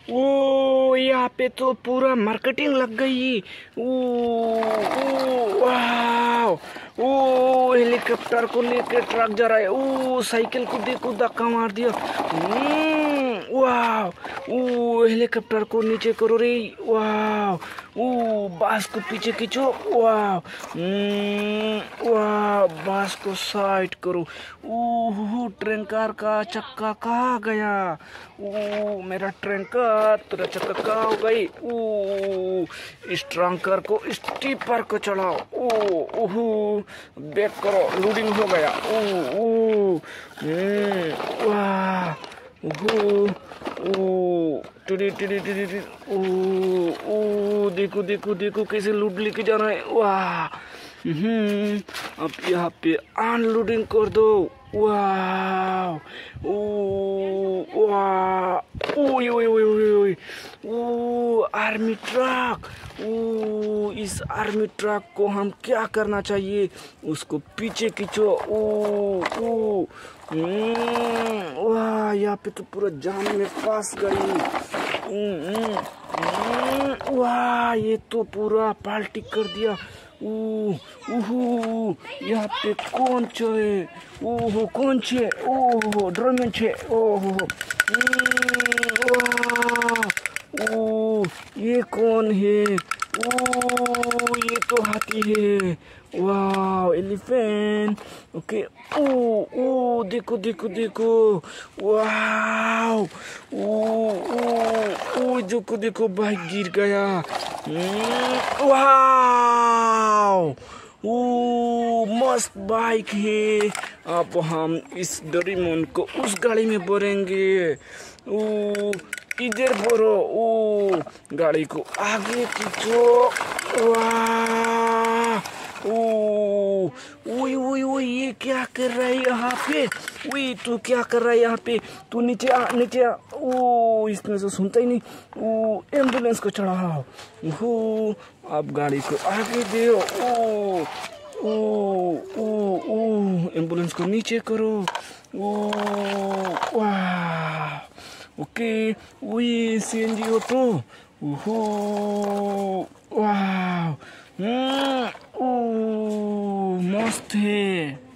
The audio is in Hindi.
ओ यहाँ पे तो पूरा मार्केटिंग लग गई। वाह। ओ हेलीकॉप्टर को लेके ट्रक जा रहा है। ओ साइकिल को देखो धक्का मार दिया। वाह। ओ हेलीकॉप्टर को नीचे करो रे। वाह। ओ बास को पीछे खींचो। वाह। वाह बास को साइड करो। ओ ट्रेन कार का चक्का कहाँ गया? ओ मेरा ट्रेन कार तेरा चक्का कहाँ हो गई? ओ इस ट्रंक कार को स्टीपर को चढ़ाओ। ओहो बैक करो, लोडिंग हो गया। ओ वाह। ओहो ओ टिडी टिडी टिडी। ओ देखो देखो देखो कैसे लोड लेके जा रहा है। वाह। अब यहाँ पे अनलोडिंग कर दो। वाह। ओ वाह। ओए ओए ओए ओए ओए। ओ आर्मी ट्रक। ओ इस आर्मी ट्रक को हम क्या करना चाहिए? उसको पीछे खींचो। ओ वाह यहाँ पे तो पूरा जाम में फंस गई। वाह ये तो पूरा पाल्टी कर दिया। ओहो यहाँ पे कौन छे? ओहो कौन छे? ओहो ड्रमन छे। ओहो वाह। ओ ये कौन है? ओ ये तो हाथी है। वाह एलिफेंट। ओके। ओ देखो देखो देखो। वाह। ओ देखो देखो बाइक गिर गया। वाह। ओ मस्त बाइक है। अब हम इस डोरेमोन को उस गाड़ी में भरेंगे। ओ इधर भरो। ओ गाड़ी को आगे खींचो। वाह। ओ ओए ये क्या कर रहा है यहाँ पे? ओए तू क्या कर रहा है यहाँ पे? तू नीचे आ नीचे आ। ओ इसमें से सुनता ही नहीं। ओ एम्बुलेंस को चढ़ाओ। ओहो अब गाड़ी को आगे दो। ओ एम्बुलेंस को नीचे करो। ओ वाह। ओके वही सीएनजी ऑटो। ओहो वाह। ओ मस्त है।